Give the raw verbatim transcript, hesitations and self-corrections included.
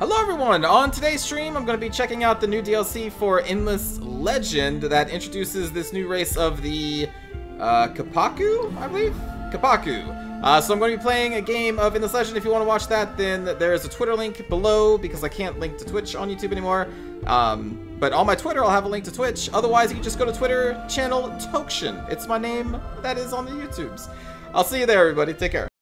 Hello everyone! On today's stream, I'm going to be checking out the new D L C for Endless Legend that introduces this new race of the uh, Kapaku, I believe? Kapaku. Uh, so I'm going to be playing a game of Endless Legend. If you want to watch that, then there is a Twitter link below because I can't link to Twitch on YouTube anymore. Um, but on my Twitter, I'll have a link to Twitch. Otherwise, you can just go to Twitter channel Tokshin. It's my name that is on the YouTubes. I'll see you there, everybody. Take care.